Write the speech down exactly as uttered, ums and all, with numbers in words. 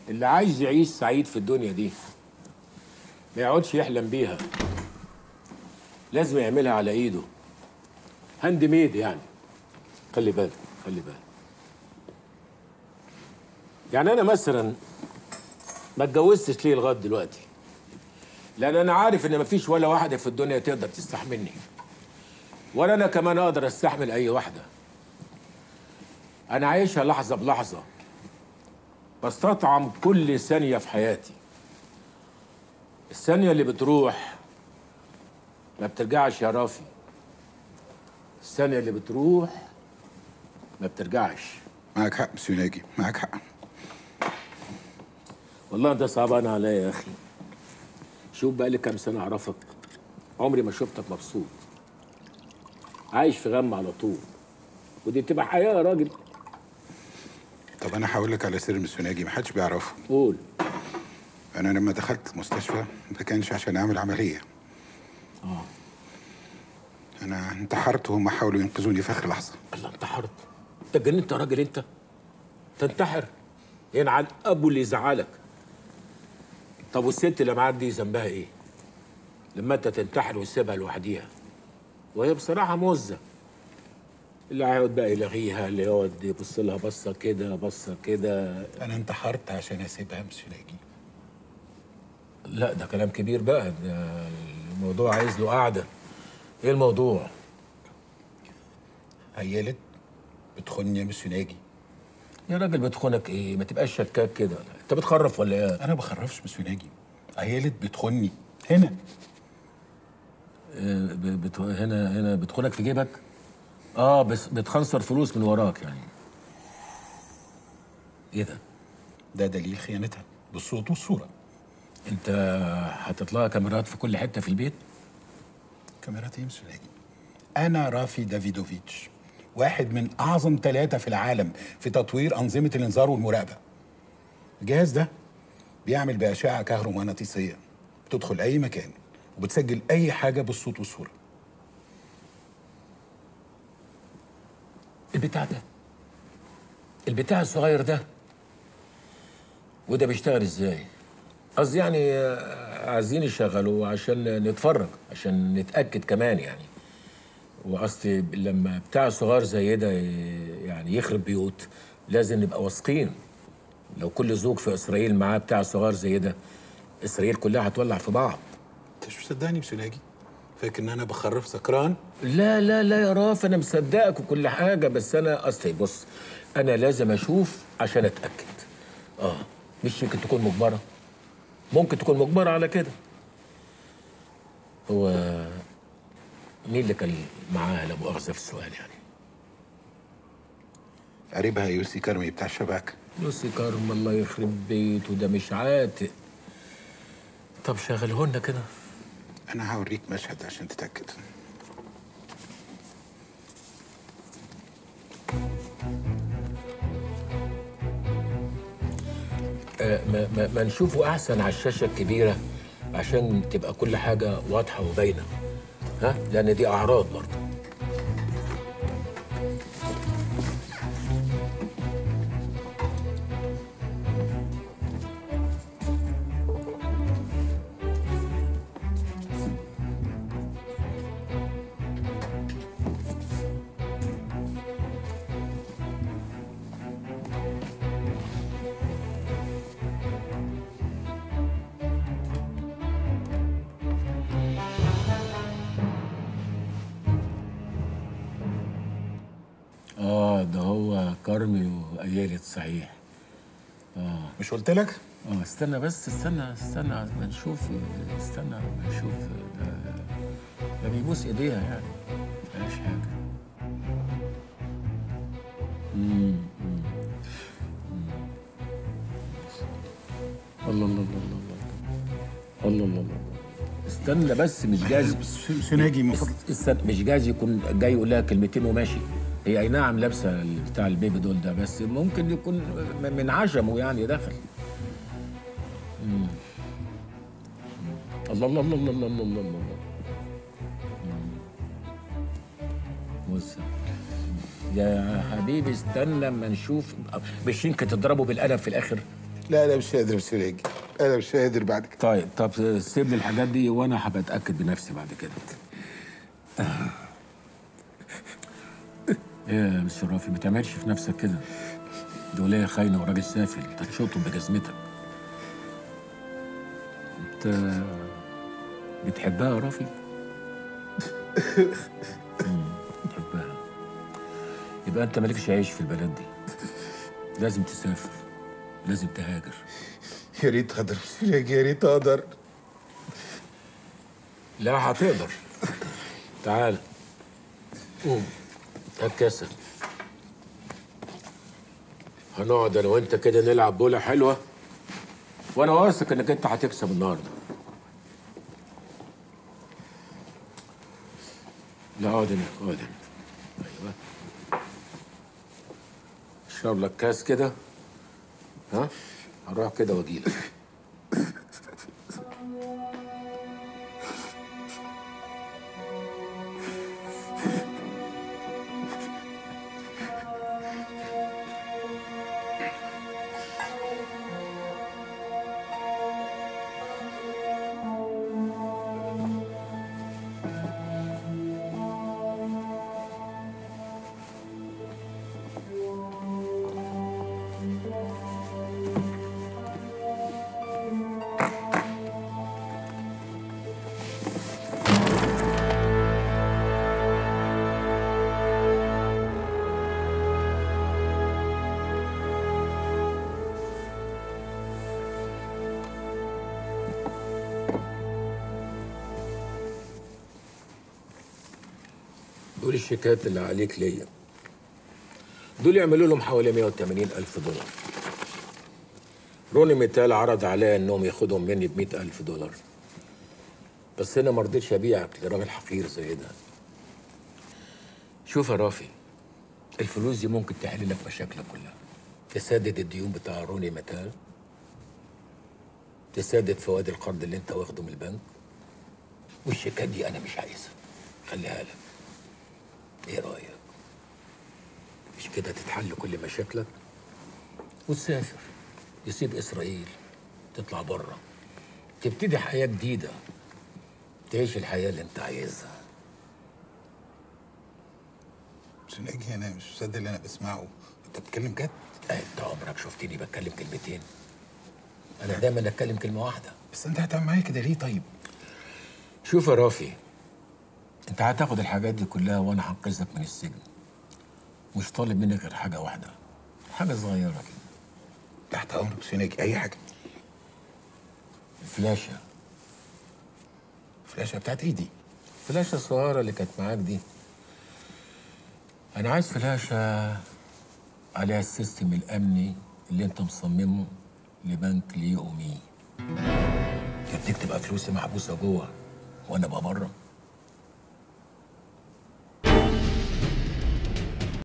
اللي عايز يعيش سعيد في الدنيا دي ما يقعدش يحلم بيها، لازم يعملها على ايده، هاند ميد يعني. خلي بالك خلي بالك. يعني انا مثلا ما اتجوزتش ليه لغايه دلوقتي؟ لان انا عارف ان مفيش ولا واحده في الدنيا تقدر تستحملني، ولا انا كمان اقدر استحمل اي واحده. انا عايشها لحظه بلحظه، بستطعم كل ثانيه في حياتي. الثانيه اللي بتروح ما بترجعش يا رافي، الثانيه اللي بتروح ما بترجعش. معك حق مسيو ناجي، معك حق. والله انت صعبان عليا يا اخي. شوف بقى لي كام سنه اعرفك، عمري ما شفتك مبسوط، عايش في غم على طول، ودي بتبقى حياه يا راجل. طب انا هقول لك على سر مسيو ناجي محدش بيعرفه. قول. انا لما دخلت المستشفى ما كانش عشان اعمل عمليه. اه انا انتحرت وهم حاولوا ينقذوني في اخر لحظه. الله، انتحرت؟ انت اتجننت يا راجل انت؟ تنتحر؟ ينعل ابو اللي يزعلك. طب والست اللي معاك دي ذنبها ايه؟ لما انت تنتحر وتسيبها لوحديها، وهي بصراحه مزه. اللي هيقعد بقى يلغيها، اللي يقعد يبص لها بصه كده بصه كده. انا انتحرت عشان اسيبها مسيو ناجي. لا ده كلام كبير بقى، ده الموضوع عايز له قعده. ايه الموضوع؟ عيالت بتخوني يا مسيو ناجي. يا راجل بتخونك ايه؟ ما تبقاش شكاك كده، انت بتخرف ولا ايه؟ انا بخرفش مسيو ناجي، عيالت بتخوني هنا. اه بت... هنا هنا بتخونك في جيبك؟ اه بس بتخنصر فلوس من وراك يعني. ايه ده؟ ده دليل خيانتها بالصوت والصوره. انت هتطلع كاميرات في كل حته في البيت؟ كاميرات ايه مسيو ناجي؟ انا رافي دافيدوفيتش، واحد من اعظم ثلاثه في العالم في تطوير انظمه الانذار والمراقبه. الجهاز ده بيعمل باشعه كهرومغناطيسيه، بتدخل اي مكان وبتسجل اي حاجه بالصوت والصوره. البتاع ده، البتاع الصغير ده، وده بيشتغل ازاي؟ قصدي يعني عايزين يشغلوا عشان نتفرج، عشان نتاكد كمان يعني. وقصدي لما بتاع صغير زي ده يعني يخرب بيوت، لازم نبقى واثقين. لو كل زوج في اسرائيل معاه بتاع صغير زي ده، اسرائيل كلها هتولع في بعض. انت مش مصدقني مسيو ناجي؟ فاكر ان انا بخرف سكران؟ لا لا لا يا راف، انا مصدقك وكل حاجه، بس انا اصلي بص، انا لازم اشوف عشان اتاكد. اه مش يمكن تكون مجبره، ممكن تكون مجبره على كده. هو مين اللي كان معاها لا مؤاخذه في السؤال يعني؟ قريبها يوسي كرمي بتاع الشباك. يوسي كرم الله يخرب بيته، ده مش عاتق. طب شغلهن كده. انا هوريك مشهد عشان تتاكد. آه ما, ما, ما نشوفه احسن على الشاشه الكبيره عشان تبقى كل حاجه واضحه وباينه، ها؟ لان دي اعراض برضه. اه ده هو كرمي وأيالت صحيح. اه مش قلت لك؟ اه استنى بس، استنى استنى ما نشوف، استنى ما نشوف. ده ده بيبوس ايديها يعني، مفيهاش حاجه. امم الله الله الله الله الله الله الله الله. استنى بس، مش جايز مسيو ناجي من فضلك. استنى، مش جايز يكون جاي يقول لها كلمتين وماشي. هي اي نعم لابسه بتاع البيبي دول ده، بس ممكن يكون من عشمه يعني دخل. مم. الله الله الله الله الله الله الله الله. بص يا حبيبي، استنى اما نشوف. مش يمكن تضربه بالقلم في الاخر؟ لا انا مش قادر يا سراجي، انا مش قادر بعد كده. طيب طب سيب لي الحاجات دي وانا هبقى اتاكد بنفسي بعد كده. ايه يا مستر رافي، ما تعملش في نفسك كده. دي ولية خاينه وراجل سافل، انت هتشوطهم بجزمتك. انت بتحبها يا رافي؟ امم بتحبها. يبقى انت مالكش عيش في البلد دي. لازم تسافر، لازم تهاجر. يا ريت اقدر يا سراجي، يا ريت اقدر. لا هتقدر. تعال قوم هات كاسة. هنقعد انا وانت كده نلعب بوله حلوه، وانا واثق انك انت هتكسب النهارده. لا اقعد هنا، اقعد هنا. ايوه اشرب لك كاس كده. ها هروح كده واجيلك. دول الشيكات اللي عليك ليا. دول يعملوا لهم حوالي مية وتمانين ألف دولار. روني ميتال عرض عليا انهم ياخدهم مني ب مية ألف دولار، بس انا ما رضيتش ابيعك لراجل حقير زي ده. شوف يا رافي، الفلوس دي ممكن تحل لك مشاكلك كلها. تسدد الديون بتاع روني ميتال، تسدد فوائد القرض اللي انت واخده من البنك، والشيكات دي انا مش عايزها، خليها لك. ايه رايك؟ مش كده تتحل كل مشاكلك وتسافر، تسيب اسرائيل، تطلع بره، تبتدي حياه جديده، تعيش الحياه اللي انت عايزها. سراجي انا مش مصدق اللي انا بسمعه، انت بتتكلم جد؟ انت عمرك شفتني بتكلم كلمتين؟ انا دايما اتكلم كلمه واحده. بس انت هتعمل معايا كده ليه طيب؟ شوف يا رافي، انت هتاخد الحاجات دي كلها وانا هنقذك من السجن. مش طالب منك غير حاجه واحده، حاجه صغيره كده. تحت امرك سراجي، اي حاجه. الفلاشه. الفلاشه بتاعت ايدي. الفلاشه الصغيره اللي كانت معاك دي. انا عايز فلاشه عليها السيستم الامني اللي انت مصممه لبنك ليومي. يديك تبقى فلوسي محبوسه جوه وانا ابقى بره.